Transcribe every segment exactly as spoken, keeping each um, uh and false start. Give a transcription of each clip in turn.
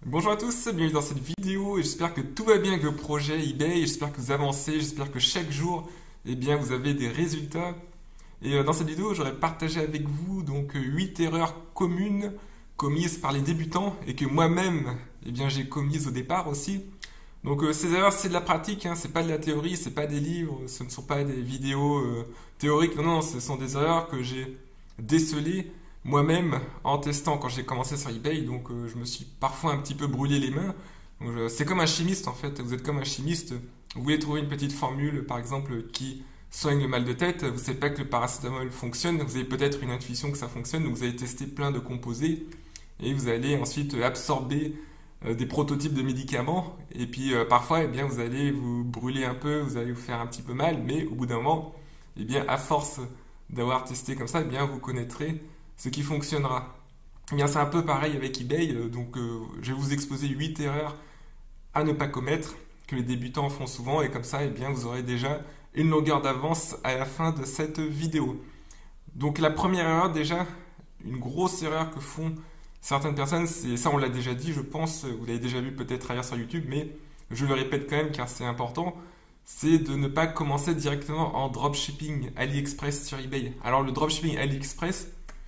Bonjour à tous, bienvenue dans cette vidéo et j'espère que tout va bien avec vos projets eBay, j'espère que vous avancez, j'espère que chaque jour eh bien, vous avez des résultats. Et euh, dans cette vidéo, j'aurais partagé avec vous donc huit erreurs communes commises par les débutants et que moi-même eh bien, j'ai commises au départ aussi. Donc euh, ces erreurs, c'est de la pratique, hein, c'est pas de la théorie, c'est pas des livres, ce ne sont pas des vidéos euh, théoriques, non, non, ce sont des erreurs que j'ai décelées moi-même en testant quand j'ai commencé sur eBay, donc euh, je me suis parfois un petit peu brûlé les mains. Donc, je- c'est comme un chimiste en fait, vous êtes comme un chimiste, vous voulez trouver une petite formule par exemple qui soigne le mal de tête, vous savez pas que le paracétamol fonctionne, vous avez peut-être une intuition que ça fonctionne, donc vous allez tester plein de composés et vous allez ensuite absorber euh, des prototypes de médicaments et puis euh, parfois eh bien, vous allez vous brûler un peu, vous allez vous faire un petit peu mal, mais au bout d'un moment, eh bien, à force d'avoir testé comme ça, eh bien, vous connaîtrez ce qui fonctionnera. Eh bien, c'est un peu pareil avec eBay, euh, donc euh, je vais vous exposer huit erreurs à ne pas commettre que les débutants font souvent et comme ça, eh bien, vous aurez déjà une longueur d'avance à la fin de cette vidéo. Donc la première erreur déjà, une grosse erreur que font certaines personnes, c'est ça on l'a déjà dit, je pense, vous l'avez déjà vu peut-être ailleurs sur YouTube, mais je le répète quand même car c'est important, c'est de ne pas commencer directement en dropshipping AliExpress sur eBay. Alors le dropshipping AliExpress,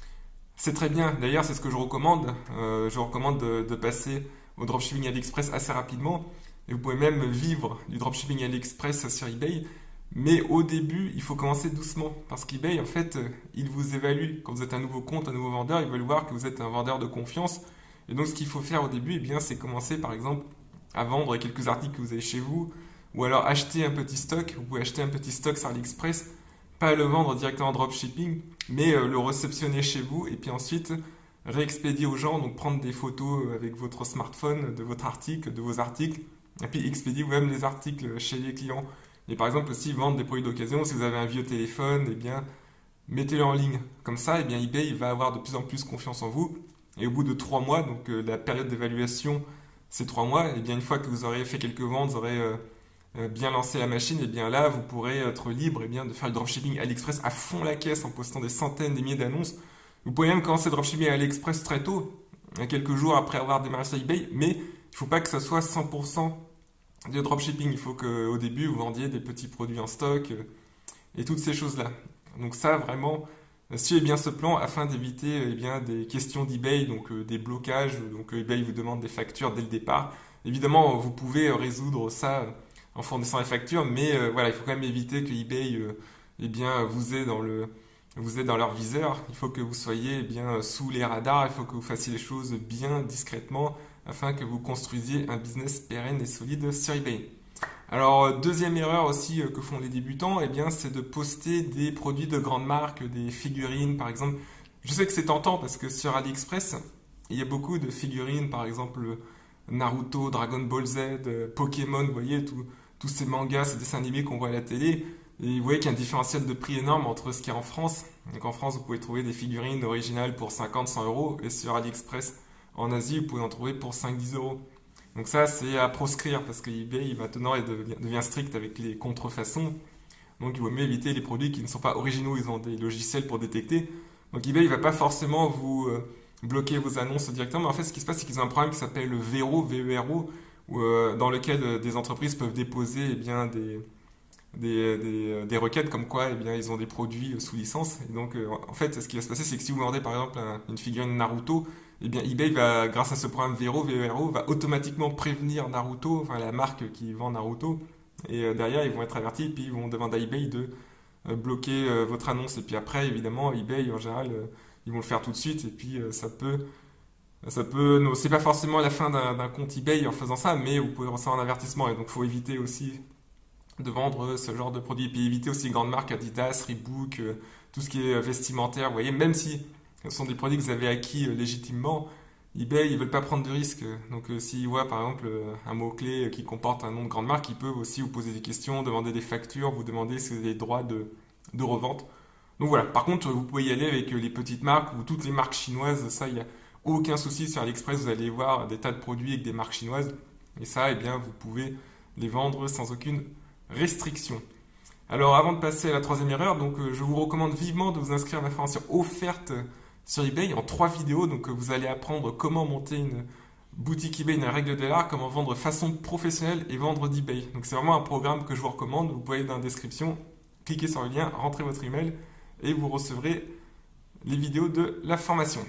c'est très bien. D'ailleurs, c'est ce que je recommande. Euh, je recommande de, de passer au dropshipping AliExpress assez rapidement. Et vous pouvez même vivre du dropshipping AliExpress sur eBay. Mais au début, il faut commencer doucement. Parce qu'eBay, en fait, euh, il vous évalue. Quand vous êtes un nouveau compte, un nouveau vendeur, ils veulent voir que vous êtes un vendeur de confiance. Et donc, ce qu'il faut faire au début, eh bien, c'est commencer, par exemple, à vendre quelques articles que vous avez chez vous. Ou alors acheter un petit stock. Vous pouvez acheter un petit stock sur AliExpress, pas le vendre directement en dropshipping, mais euh, le réceptionner chez vous et puis ensuite réexpédier aux gens, donc prendre des photos avec votre smartphone de votre article, de vos articles, et puis expédier vous-même les articles chez les clients. Et par exemple aussi vendre des produits d'occasion, si vous avez un vieux téléphone, eh bien mettez-le en ligne. Comme ça, eh bien eBay il va avoir de plus en plus confiance en vous. Et au bout de trois mois, donc euh, la période d'évaluation, c'est trois mois, et bien une fois que vous aurez fait quelques ventes, vous aurez euh, euh, bien lancer la machine, et bien là, vous pourrez être libre et bien, de faire le dropshipping AliExpress à fond la caisse en postant des centaines, des milliers d'annonces. Vous pouvez même commencer le dropshipping AliExpress très tôt, euh, quelques jours après avoir démarré sur eBay, mais il ne faut pas que ça soit cent pour cent de dropshipping. Il faut qu'au début, vous vendiez des petits produits en stock euh, et toutes ces choses-là. Donc ça, vraiment, euh, suivez bien ce plan afin d'éviter eh bien, des questions d'eBay, donc euh, des blocages. Donc euh, eBay vous demande des factures dès le départ. Évidemment, vous pouvez euh, résoudre ça euh, en fournissant les factures, mais euh, voilà, il faut quand même éviter que eBay euh, eh bien, vous ait dans le, vous êtes dans leur viseur. Il faut que vous soyez eh bien, sous les radars, il faut que vous fassiez les choses bien discrètement afin que vous construisiez un business pérenne et solide sur eBay. Alors, euh, deuxième erreur aussi euh, que font les débutants, eh bien, c'est de poster des produits de grandes marques, des figurines par exemple. Je sais que c'est tentant parce que sur AliExpress, il y a beaucoup de figurines, par exemple Naruto, Dragon Ball Z, euh, Pokémon, vous voyez, tout- tous ces mangas, ces dessins animés qu'on voit à la télé. Et vous voyez qu'il y a un différentiel de prix énorme entre ce qu'il y a en France. Donc en France, vous pouvez trouver des figurines originales pour cinquante, cent euros, et sur AliExpress, en Asie, vous pouvez en trouver pour cinq, dix euros. Donc ça, c'est à proscrire parce que eBay maintenant il devient, devient strict avec les contrefaçons. Donc il vaut mieux éviter les produits qui ne sont pas originaux. Ils ont des logiciels pour détecter. Donc eBay, il va pas forcément vous euh, bloquer vos annonces directement. Mais en fait, ce qui se passe, c'est qu'ils ont un programme qui s'appelle le Vero, V E R O, où, euh, dans lequel euh, des entreprises peuvent déposer eh bien, des, des, des, des requêtes comme quoi eh bien, ils ont des produits sous licence. Et donc, euh, en fait, ce qui va se passer, c'est que si vous vendez par exemple un- une figurine Naruto, eh bien, eBay va, grâce à ce programme Vero, V E R O, va automatiquement prévenir Naruto, enfin la marque qui vend Naruto. Et euh, derrière, ils vont être avertis, puis ils vont demander à eBay de euh, bloquer euh, votre annonce. Et puis après, évidemment, eBay, en général, euh, ils vont le faire tout de suite. Et puis, euh, ça peut, ça peut, non, c'est pas forcément la fin d'un d'un compte eBay en faisant ça, mais vous pouvez recevoir un avertissement. Et donc, il faut éviter aussi de vendre ce genre de produits. Et puis éviter aussi les grandes marques Adidas, Reebok, euh, tout ce qui est euh, vestimentaire. Vous voyez, même si ce sont des produits que vous avez acquis euh, légitimement, eBay, ils veulent pas prendre de risques. Donc euh, s'ils voient par exemple euh, un mot-clé qui comporte un nom de grande marque, ils peuvent aussi vous poser des questions, demander des factures, vous demander si vous avez des droits de, de revente. Donc voilà, par contre, vous pouvez y aller avec euh, les petites marques ou toutes les marques chinoises. Ça, il n'y a aucun souci. Sur AliExpress, vous allez voir des tas de produits avec des marques chinoises. Et ça, eh bien, vous pouvez les vendre sans aucune restriction. Alors avant de passer à la troisième erreur, donc euh, je vous recommande vivement de vous inscrire à ma formation offerte sur eBay en trois vidéos. Donc euh, vous allez apprendre comment monter une boutique eBay, une règle de l'art, comment vendre façon professionnelle et vendre d'eBay. Donc c'est vraiment un programme que je vous recommande. Vous pouvez aller dans la description, cliquez sur le lien, rentrez votre email et vous recevrez les vidéos de la formation.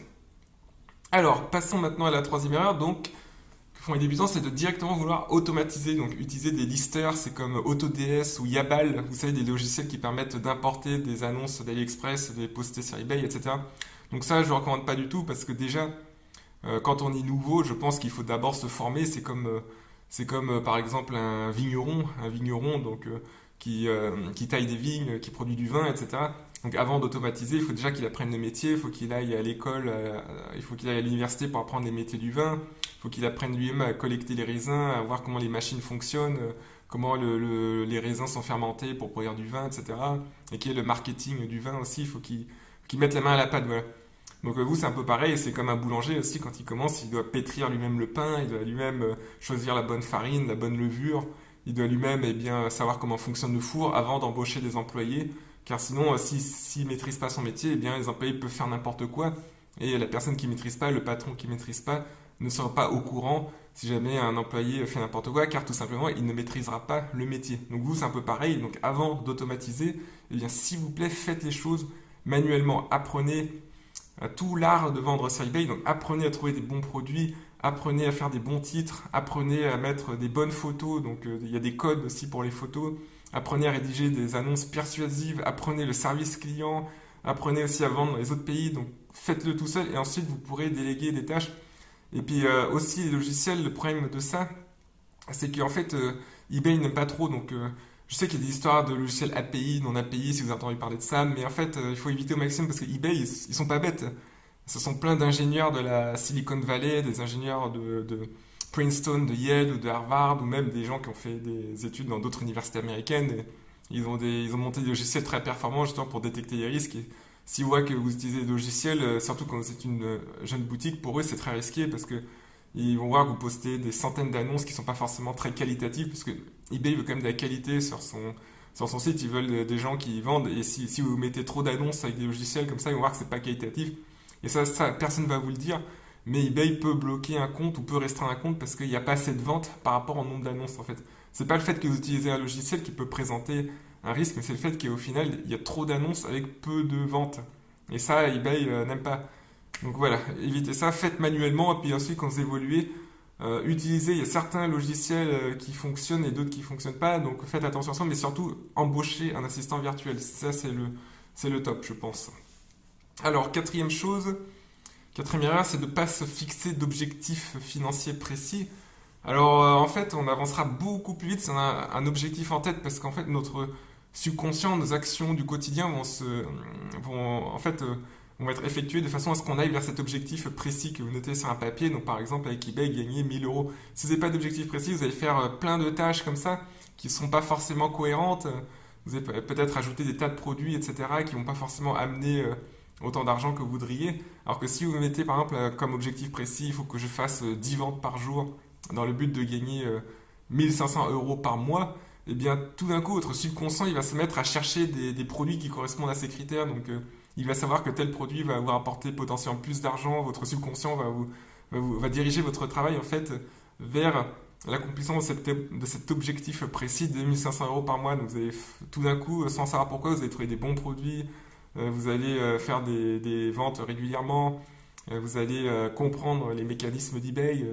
Alors, passons maintenant à la troisième erreur. Donc, que font les débutants, c'est de directement vouloir automatiser, donc utiliser des listers, c'est comme AutoDS ou Yabal, vous savez, des logiciels qui permettent d'importer des annonces d'AliExpress, de les poster sur eBay, et cetera. Donc ça, je ne recommande pas du tout parce que déjà, euh, quand on est nouveau, je pense qu'il faut d'abord se former. C'est comme, euh, c'est comme euh, par exemple un vigneron, un vigneron donc, euh, qui, euh, qui taille des vignes, qui produit du vin, et cetera. Donc avant d'automatiser, il faut déjà qu'il apprenne le métier, il faut qu'il aille à l'école, euh, il faut qu'il aille à l'université pour apprendre les métiers du vin, il faut qu'il apprenne lui-même à collecter les raisins, à voir comment les machines fonctionnent, euh, comment le, le, les raisins sont fermentés pour produire du vin, et cetera. Et qu'il y ait le marketing du vin aussi, il faut qu'il qu'il mette la main à la pâte, voilà. Donc euh, vous, c'est un peu pareil, c'est comme un boulanger aussi, quand il commence, il doit pétrir lui-même le pain, il doit lui-même euh, choisir la bonne farine, la bonne levure, il doit lui-même eh bien, savoir comment fonctionne le four avant d'embaucher des employés. Car sinon, s'il si, si ne maîtrise pas son métier, eh bien, les employés peuvent faire n'importe quoi. Et la personne qui ne maîtrise pas, le patron qui ne maîtrise pas, ne sera pas au courant si jamais un employé fait n'importe quoi, car tout simplement, il ne maîtrisera pas le métier. Donc vous, c'est un peu pareil. Donc avant d'automatiser, eh bien, s'il vous plaît, faites les choses manuellement. Apprenez à tout l'art de vendre sur eBay. Donc apprenez à trouver des bons produits, apprenez à faire des bons titres, apprenez à mettre des bonnes photos. Donc euh, il y a des codes aussi pour les photos. Apprenez à rédiger des annonces persuasives, apprenez le service client, apprenez aussi à vendre dans les autres pays, donc faites-le tout seul et ensuite vous pourrez déléguer des tâches. Et puis euh, aussi les logiciels, le problème de ça, c'est qu'en fait euh, eBay n'aime pas trop, donc euh, je sais qu'il y a des histoires de logiciels A P I, non A P I, si vous avez entendu parler de ça, mais en fait euh, il faut éviter au maximum parce que eBay, ils, ils sont pas bêtes. Ce sont plein d'ingénieurs de la Silicon Valley, des ingénieurs de... de Princeton, de Yale ou de Harvard, ou même des gens qui ont fait des études dans d'autres universités américaines. Et ils, ont des, ils ont monté des logiciels très performants justement pour détecter les risques. Et s'ils voient que vous utilisez des logiciels, surtout quand c'est une jeune boutique, pour eux c'est très risqué parce que ils vont voir que vous postez des centaines d'annonces qui ne sont pas forcément très qualitatives parce que eBay veut quand même de la qualité sur son, sur son site. Ils veulent des gens qui vendent et si, si vous mettez trop d'annonces avec des logiciels comme ça, ils vont voir que c'est pas qualitatif. Et ça, ça personne ne va vous le dire. Mais eBay peut bloquer un compte ou peut restreindre un compte parce qu'il n'y a pas assez de ventes par rapport au nombre d'annonces en fait. C'est pas le fait que vous utilisez un logiciel qui peut présenter un risque, mais c'est le fait qu'au final il y a trop d'annonces avec peu de ventes. Et ça, eBay euh, n'aime pas. Donc voilà, évitez ça, faites manuellement et puis ensuite quand vous évoluez, euh, utilisez. Il y a certains logiciels euh, qui fonctionnent et d'autres qui ne fonctionnent pas, donc faites attention à ça, mais surtout embauchez un assistant virtuel. Ça c'est le, c'est le top, je pense. Alors, quatrième chose. Quatrième erreur, c'est de ne pas se fixer d'objectifs financiers précis. Alors, euh, en fait, on avancera beaucoup plus vite si on a un objectif en tête, parce qu'en fait, notre subconscient, nos actions du quotidien vont, se, vont, en fait, euh, vont être effectuées de façon à ce qu'on aille vers cet objectif précis que vous notez sur un papier. Donc, par exemple, avec eBay, gagner mille euros. Si vous n'avez pas d'objectif précis, vous allez faire plein de tâches comme ça, qui ne sont pas forcément cohérentes. Vous allez peut-être ajouter des tas de produits, et cetera, qui ne vont pas forcément amener... Euh, autant d'argent que vous voudriez. Alors que si vous mettez par exemple comme objectif précis, il faut que je fasse dix ventes par jour dans le but de gagner mille cinq cents euros par mois, et bien tout d'un coup votre subconscient il va se mettre à chercher des, des produits qui correspondent à ces critères. Donc euh, il va savoir que tel produit va vous apporter potentiellement plus d'argent, votre subconscient va, vous, va, vous, va diriger votre travail en fait vers l'accomplissement de, cette, de cet objectif précis de mille cinq cents euros par mois. Donc vous allez tout d'un coup, sans savoir pourquoi, vous allez trouver des bons produits. Vous allez faire des, des ventes régulièrement, vous allez comprendre les mécanismes d'eBay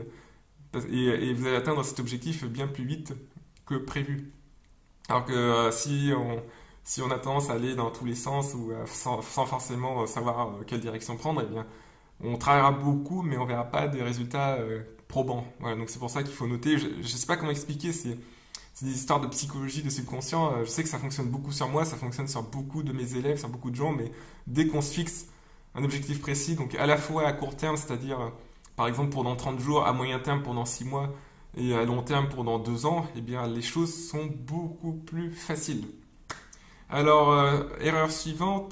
et, et vous allez atteindre cet objectif bien plus vite que prévu. Alors que si on, si on a tendance à aller dans tous les sens ou sans, sans forcément savoir quelle direction prendre, eh bien, on travaillera beaucoup mais on ne verra pas des résultats probants. Voilà, donc c'est pour ça qu'il faut noter. Je ne sais pas comment expliquer, c'est... C'est des histoires de psychologie, de subconscient. Je sais que ça fonctionne beaucoup sur moi, ça fonctionne sur beaucoup de mes élèves, sur beaucoup de gens, mais dès qu'on se fixe un objectif précis, donc à la fois à court terme, c'est-à-dire par exemple pendant trente jours, à moyen terme pendant six mois et à long terme pendant deux ans, eh bien les choses sont beaucoup plus faciles. Alors, euh, erreur suivante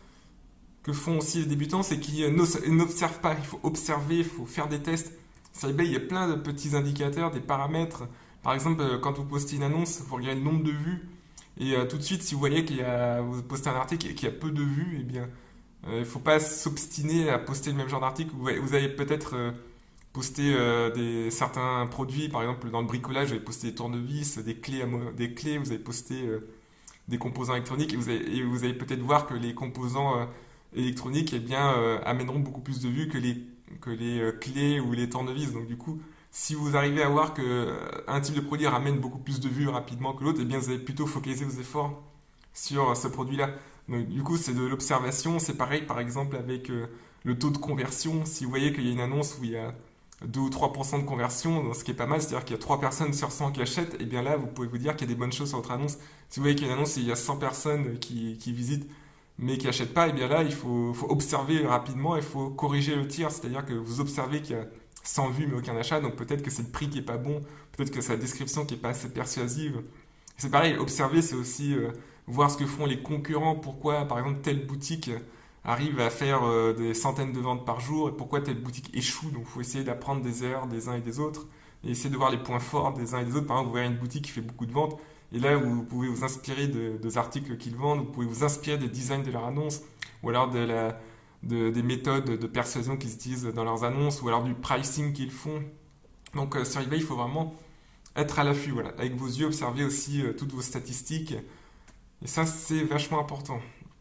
que font aussi les débutants, c'est qu'ils n'observent pas. Il faut observer, il faut faire des tests. Sur eBay, il y a plein de petits indicateurs, des paramètres. Par exemple, quand vous postez une annonce, vous regardez le nombre de vues. Et euh, tout de suite, si vous voyez qu'il y a, vous postez un article et qu'il y a peu de vues, eh bien, il euh, ne faut pas s'obstiner à poster le même genre d'article. Vous, vous allez peut-être euh, poster euh, des, certains produits, par exemple dans le bricolage, vous avez posté des tournevis, des clés, à mo- des clés, vous avez posté euh, des composants électroniques et vous allez, et vous allez peut-être voir que les composants euh, électroniques eh bien, euh, amèneront beaucoup plus de vues que les, que les euh, clés ou les tournevis. Donc du coup, si vous arrivez à voir que euh, un type de produit ramène beaucoup plus de vues rapidement que l'autre, eh bien vous allez plutôt focaliser vos efforts sur euh, ce produit-là. Donc du coup, c'est de l'observation. C'est pareil, par exemple, avec euh, le taux de conversion. Si vous voyez qu'il y a une annonce où il y a deux ou trois pour cent de conversion, ce qui est pas mal, c'est-à-dire qu'il y a trois personnes sur cent qui achètent, et bien là, vous pouvez vous dire qu'il y a des bonnes choses sur votre annonce. Si vous voyez qu'il y a une annonce et il y a cent personnes qui, qui visitent, mais qui n'achètent pas, et bien là, il faut, faut observer rapidement, il faut corriger le tir, c'est-à-dire que vous observez qu'il y a cent vues mais aucun achat, donc peut-être que c'est le prix qui est pas bon, peut-être que c'est la description qui est pas assez persuasive. C'est pareil, observer, c'est aussi euh, voir ce que font les concurrents, pourquoi, par exemple, telle boutique arrive à faire euh, des centaines de ventes par jour et pourquoi telle boutique échoue. Donc, il faut essayer d'apprendre des erreurs des uns et des autres et essayer de voir les points forts des uns et des autres. Par exemple, vous verrez une boutique qui fait beaucoup de ventes et là, vous pouvez vous inspirer de, des articles qu'ils vendent, vous pouvez vous inspirer des designs de leur annonce ou alors de la, de, des méthodes de persuasion qu'ils utilisent dans leurs annonces ou alors du pricing qu'ils font. Donc, euh, sur eBay, il faut vraiment être à l'affût. Voilà. Avec vos yeux, observer aussi euh, toutes vos statistiques. Et ça, c'est vachement important.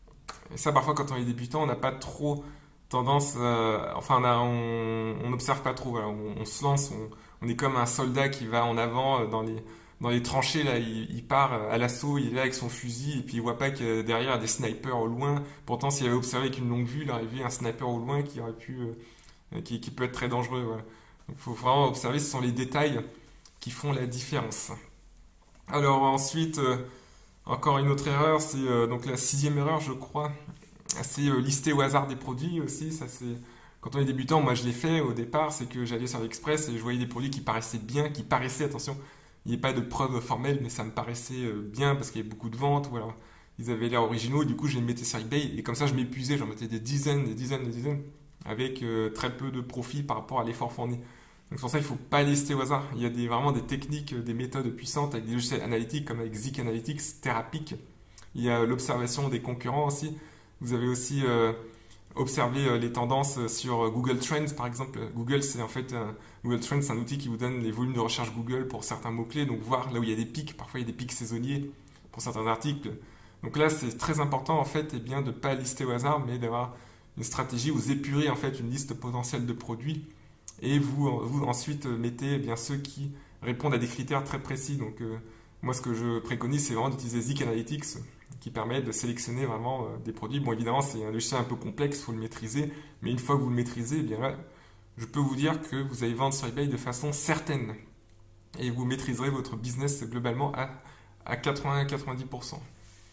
Et ça, parfois, quand on est débutant, on n'a pas trop tendance, euh, enfin, on n'observe pas trop. Voilà. On, on se lance, on, on est comme un soldat qui va en avant euh, dans les, dans les tranchées. Là, il, il part à l'assaut, il est là avec son fusil, et puis il voit pas que derrière, il y a des snipers au loin. Pourtant, s'il avait observé avec une longue vue, il aurait vu un sniper au loin qui aurait pu, euh, qui, qui peut être très dangereux. Voilà. Donc, il faut vraiment observer, ce sont les détails qui font la différence. Alors ensuite, euh, encore une autre erreur, c'est euh, donc la sixième erreur, je crois, c'est euh, lister au hasard des produits aussi. Ça, c'est quand on est débutant, moi je l'ai fait au départ, c'est que j'allais sur l'Express et je voyais des produits qui paraissaient bien, qui paraissaient, attention, il n'y a pas de preuves formelles, mais ça me paraissait euh, bien parce qu'il y avait beaucoup de ventes, ou alors ils avaient l'air originaux, et du coup je les mettais sur eBay et comme ça je m'épuisais, j'en mettais des dizaines, des dizaines, des dizaines, avec euh, très peu de profit par rapport à l'effort fourni. Donc c'est pour ça qu'il ne faut pas lister au hasard. Il y a des, vraiment des techniques, des méthodes puissantes avec des logiciels analytiques comme avec Zik Analytics, Therapik. Il y a l'observation des concurrents aussi. Vous avez aussi euh, observé euh, les tendances sur Google Trends par exemple. Google, c'est en fait un, Google Trends, c'est un outil qui vous donne les volumes de recherche Google pour certains mots-clés. Donc voir là où il y a des pics. Parfois il y a des pics saisonniers pour certains articles. Donc là, c'est très important en fait, eh bien, de ne pas lister au hasard, mais d'avoir une stratégie où vous épurez en fait une liste potentielle de produits. Et vous, vous ensuite mettez eh bien, ceux qui répondent à des critères très précis. Donc euh, moi ce que je préconise c'est vraiment d'utiliser Zik Analytics qui permet de sélectionner vraiment euh, des produits. Bon évidemment c'est un logiciel un peu complexe, il faut le maîtriser, mais une fois que vous le maîtrisez, eh bien là, je peux vous dire que vous allez vendre sur eBay de façon certaine. Et vous maîtriserez votre business globalement à, à quatre-vingts à quatre-vingt-dix pour cent.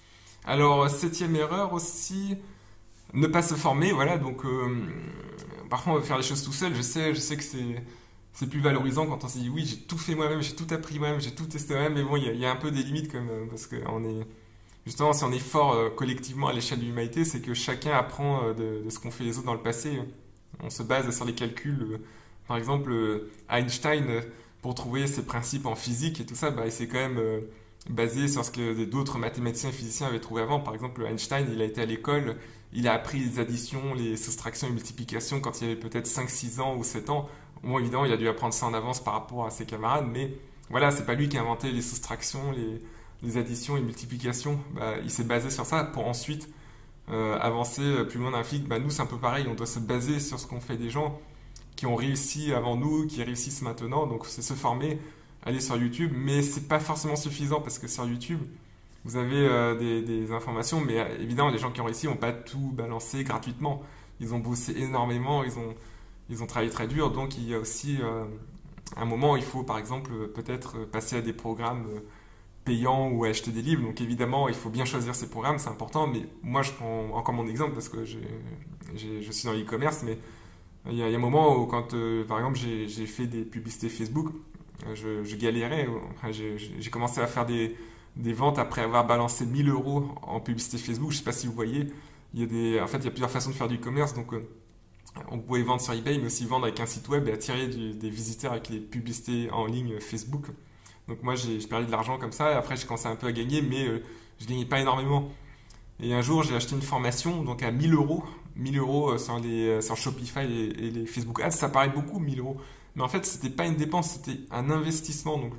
Alors septième erreur aussi, ne pas se former, voilà, donc euh, parfois on veut faire les choses tout seul, je sais, je sais que c'est, c'est plus valorisant quand on se dit oui, j'ai tout fait moi-même, j'ai tout appris moi-même, j'ai tout testé moi-même, mais bon, il y, a- il y a un peu des limites quand même, parce que on est, justement, si on est fort euh, collectivement à l'échelle de l'humanité, c'est que chacun apprend euh, de, de ce qu'ont fait les autres dans le passé. On se base sur les calculs, euh, par exemple, euh, Einstein, euh, pour trouver ses principes en physique et tout ça, bah, il s'est quand même euh, basé sur ce que d'autres mathématiciens et physiciens avaient trouvé avant. Par exemple, Einstein, il a été à l'école, il a appris les additions, les soustractions et multiplications quand il avait peut-être cinq, six ans ou sept ans. Bon, évidemment, il a dû apprendre ça en avance par rapport à ses camarades, mais voilà, c'est pas lui qui a inventé les soustractions, les, les additions et multiplications. Bah, il s'est basé sur ça pour ensuite euh, avancer plus loin dans la physique. Bah, nous, c'est un peu pareil, on doit se baser sur ce qu'ont fait des gens qui ont réussi avant nous, qui réussissent maintenant. Donc, c'est se former, aller sur YouTube, mais c'est pas forcément suffisant parce que sur YouTube, vous avez euh, des, des informations, mais euh, évidemment, les gens qui ont réussi n'ont pas tout balancé gratuitement. Ils ont bossé énormément, ils ont, ils ont travaillé très dur, donc il y a aussi euh, un moment où il faut, par exemple, peut-être passer à des programmes euh, payants ou acheter des livres. Donc évidemment, il faut bien choisir ces programmes, c'est important, mais moi, je prends encore mon exemple parce que j'ai, j'ai, je suis dans l'e-commerce, mais il y, a, il y a un moment où, quand, euh, par exemple, j'ai, j'ai fait des publicités Facebook, je, je galérais, enfin, j'ai, j'ai commencé à faire des des ventes après avoir balancé mille euros en publicité Facebook. Je ne sais pas si vous voyez, il y a des, en fait, il y a plusieurs façons de faire du commerce. Donc, euh, on pouvait vendre sur eBay, mais aussi vendre avec un site web et attirer du, des visiteurs avec les publicités en ligne Facebook. Donc, moi, j'ai, j'ai perdu de l'argent comme ça. Et après, j'ai commencé un peu à gagner, mais euh, je ne gagnais pas énormément. Et un jour, j'ai acheté une formation donc à mille euros. mille euros sur, les, sur Shopify et, et les Facebook Ads. Ça paraît beaucoup, mille euros. Mais en fait, c'était pas une dépense, c'était un investissement. Donc,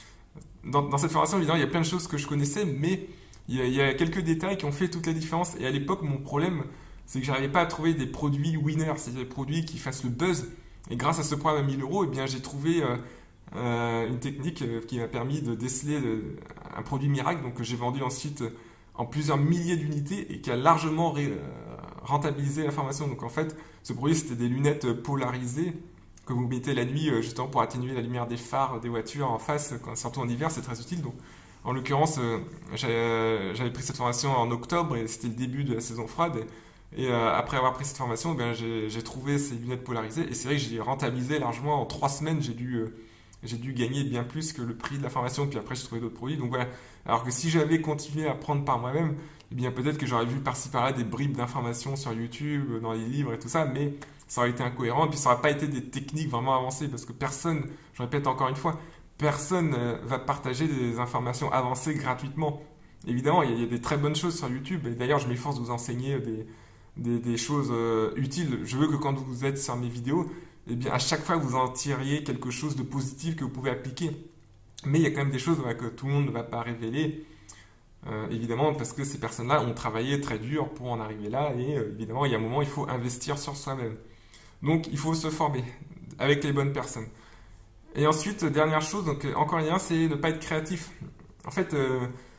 dans, dans cette formation, évidemment, il y a plein de choses que je connaissais, mais il y a, il y a quelques détails qui ont fait toute la différence. Et à l'époque, mon problème, c'est que j'arrivais pas à trouver des produits winners, c'est-à-dire des produits qui fassent le buzz. Et grâce à ce programme à mille euros, eh bien, j'ai trouvé euh, euh, une technique euh, qui m'a permis de déceler euh, un produit miracle, donc que j'ai vendu ensuite en plusieurs milliers d'unités et qui a largement ré, euh, rentabilisé la formation. Donc en fait, ce produit, c'était des lunettes polarisées que vous mettez la nuit euh, justement pour atténuer la lumière des phares des voitures en face, quand, surtout en hiver, c'est très utile. Donc, en l'occurrence, euh, j'avais pris cette formation en octobre et c'était le début de la saison froide. Et, et euh, après avoir pris cette formation, ben, j'ai trouvé ces lunettes polarisées et c'est vrai que j'ai rentabilisé largement. En trois semaines, j'ai dû, euh, j'ai dû gagner bien plus que le prix de la formation. Puis après, j'ai trouvé d'autres produits. Donc voilà. Alors que si j'avais continué à apprendre par moi-même, eh bien peut-être que j'aurais vu par-ci par-là des bribes d'informations sur YouTube, dans les livres et tout ça, mais ça aurait été incohérent et puis ça n'aurait pas été des techniques vraiment avancées parce que personne, je répète encore une fois, personne euh, va partager des informations avancées gratuitement. Évidemment, il y, a, il y a des très bonnes choses sur YouTube et d'ailleurs, je m'efforce de vous enseigner des, des, des choses euh, utiles. Je veux que quand vous êtes sur mes vidéos, eh bien, à chaque fois, vous en tiriez quelque chose de positif que vous pouvez appliquer. Mais il y a quand même des choses voilà, que tout le monde ne va pas révéler. Euh, évidemment, parce que ces personnes-là ont travaillé très dur pour en arriver là et euh, évidemment, il y a un moment, il faut investir sur soi-même. Donc, il faut se former avec les bonnes personnes. Et ensuite, dernière chose, donc encore rien, c'est ne pas être créatif. En fait, euh,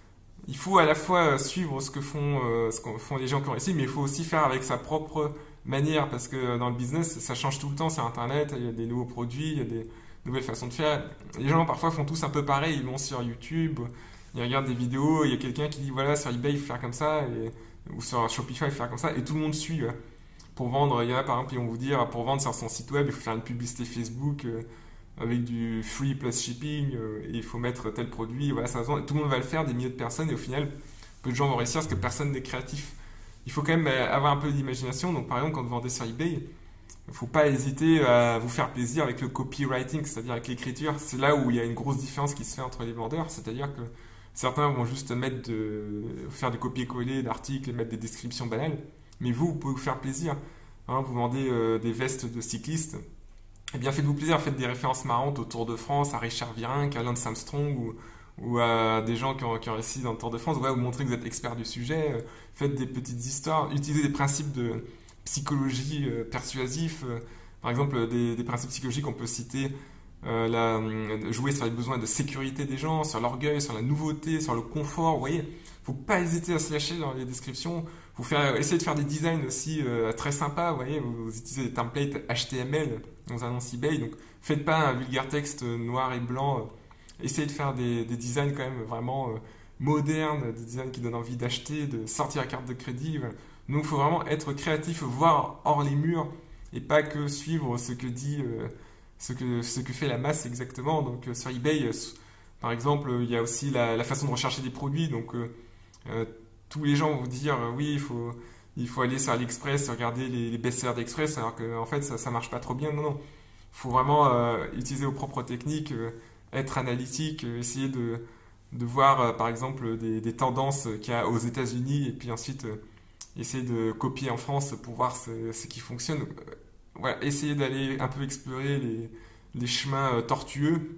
il faut à la fois suivre ce que font, euh, ce que font les gens qui ont réussi, mais il faut aussi faire avec sa propre manière, parce que dans le business, ça change tout le temps sur Internet, il y a des nouveaux produits, il y a des nouvelles façons de faire. Les gens parfois font tous un peu pareil, ils vont sur YouTube, ils regardent des vidéos, il y a quelqu'un qui dit voilà, sur eBay, il faut faire comme ça, et, ou sur Shopify, il faut faire comme ça, et tout le monde suit. Ouais. Pour vendre, il y en a par exemple, ils vont vous dire pour vendre sur son site web, il faut faire une publicité Facebook euh, avec du free plus shipping, euh, et il faut mettre tel produit, voilà, ça va se vendre. Et tout le monde va le faire, des milliers de personnes, et au final, peu de gens vont réussir parce que personne n'est créatif. Il faut quand même avoir un peu d'imagination. Donc par exemple, quand vous vendez sur eBay, il ne faut pas hésiter à vous faire plaisir avec le copywriting, c'est-à-dire avec l'écriture. C'est là où il y a une grosse différence qui se fait entre les vendeurs, c'est-à-dire que certains vont juste mettre de, faire du copier-coller d'articles et mettre des descriptions banales. Mais vous, vous pouvez vous faire plaisir. Hein, vous vendez euh, des vestes de cyclistes. Eh bien, faites-vous plaisir. Faites des références marrantes au Tour de France, à Richard Virenque, à Lance Armstrong ou, ou à des gens qui ont, qui ont réussi dans le Tour de France. Ouais, vous montrez que vous êtes expert du sujet. Euh, faites des petites histoires. Utilisez des principes de psychologie euh, persuasifs. Euh, par exemple, des, des principes psychologiques, on peut citer euh, la, euh, jouer sur les besoins de sécurité des gens, sur l'orgueil, sur la nouveauté, sur le confort. Vous voyez, il ne faut pas hésiter à se lâcher dans les descriptions. Vous faire, essayez de faire des designs aussi euh, très sympas, vous voyez, vous, vous utilisez des templates H T M L dans un annonce eBay, donc faites pas un vulgaire texte noir et blanc, euh, essayez de faire des, des designs quand même vraiment euh, modernes, des designs qui donnent envie d'acheter, de sortir la carte de crédit. Voilà. Donc il faut vraiment être créatif, voir hors les murs et pas que suivre ce que dit, euh, ce, que, ce que fait la masse exactement. Donc euh, sur eBay, euh, par exemple, il y a aussi la, la façon de rechercher des produits, donc euh, euh, tous les gens vont vous dire euh, oui, il faut, il faut aller sur AliExpress, regarder les, les best-sellers d'Express, alors qu'en en fait, ça ne marche pas trop bien. Non, non. Il faut vraiment euh, utiliser vos propres techniques, euh, être analytique, euh, essayer de, de voir, euh, par exemple, des, des tendances qu'il y a aux États-Unis et puis ensuite euh, essayer de copier en France pour voir ce, ce qui fonctionne. Euh, voilà, essayer d'aller un peu explorer les, les chemins euh, tortueux,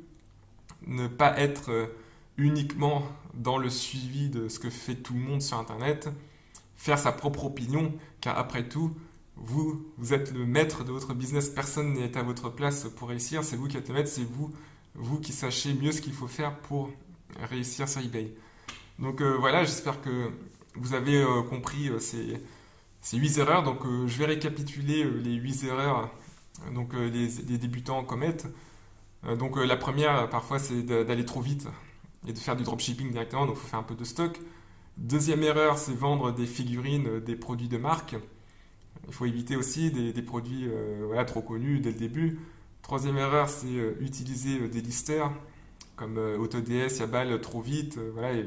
ne pas être euh, uniquement dans le suivi de ce que fait tout le monde sur Internet, faire sa propre opinion, car après tout, vous, vous êtes le maître de votre business, personne n'est à votre place pour réussir, c'est vous qui êtes le maître, c'est vous, vous qui sachez mieux ce qu'il faut faire pour réussir sur eBay. Donc euh, voilà, j'espère que vous avez euh, compris euh, ces, ces huit erreurs. Donc euh, je vais récapituler euh, les huit erreurs euh, donc, euh, les, les débutants commettent. Euh, donc euh, la première, euh, parfois, c'est d'aller trop vite et de faire du dropshipping directement, donc il faut faire un peu de stock. Deuxième erreur, c'est vendre des figurines, euh, des produits de marque. Il faut éviter aussi des, des produits euh, voilà, trop connus dès le début. Troisième erreur, c'est euh, utiliser euh, des listers comme euh, AutoDS, Yabal trop vite, euh, voilà, et,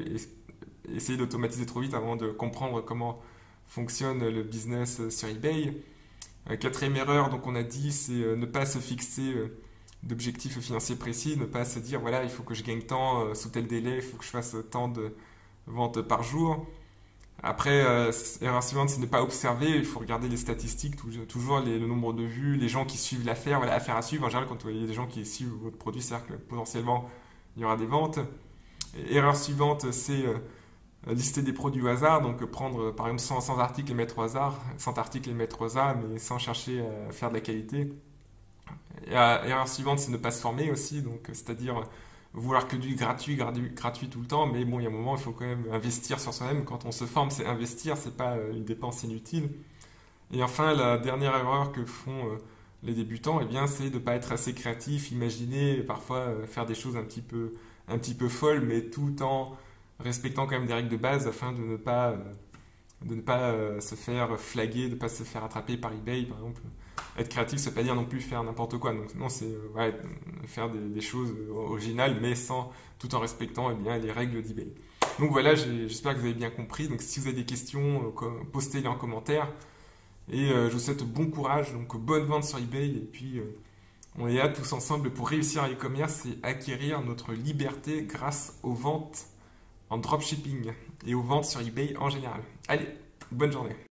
et essayer d'automatiser trop vite avant de comprendre comment fonctionne le business euh, sur eBay. Euh, quatrième erreur, donc on a dit, c'est euh, ne pas se fixer euh, d'objectifs financiers précis, ne pas se dire voilà, il faut que je gagne tant euh, sous tel délai, il faut que je fasse tant de ventes par jour. Après, euh, erreur suivante, c'est ne pas observer. Il faut regarder les statistiques, toujours les, le nombre de vues, les gens qui suivent l'affaire. Voilà, affaire à suivre. En général, quand il y a des gens qui suivent votre produit, c'est-à-dire que potentiellement, il y aura des ventes. Et erreur suivante, c'est euh, lister des produits au hasard. Donc, prendre, euh, par exemple, cent, cent articles et les mettre au hasard. cent articles et les mettre au hasard, mais sans chercher à faire de la qualité. Et, euh, erreur suivante, c'est ne pas se former aussi. Donc, c'est-à-dire vouloir que du gratuit, gratuit, gratuit tout le temps, mais bon, il y a un moment, il faut quand même investir sur soi-même. Quand on se forme, c'est investir, c'est pas euh, une dépense inutile. Et enfin, la dernière erreur que font euh, les débutants, eh bien, c'est de ne pas être assez créatif, imaginer, parfois euh, faire des choses un petit peu, un petit peu folles, mais tout en respectant quand même des règles de base afin de ne pas, euh, de ne pas euh, se faire flaguer, de ne pas se faire attraper par eBay, par exemple. Être créatif, ça ne veut pas dire non plus faire n'importe quoi. Donc, non, c'est euh, ouais, faire des, des choses originales, mais sans, tout en respectant eh bien, les règles d'eBay. Donc voilà, j'espère que vous avez bien compris. Donc si vous avez des questions, euh, postez-les en commentaire. Et euh, je vous souhaite bon courage, donc bonne vente sur eBay. Et puis, euh, on est là tous ensemble pour réussir à e-commerce et acquérir notre liberté grâce aux ventes en dropshipping et aux ventes sur eBay en général. Allez, bonne journée.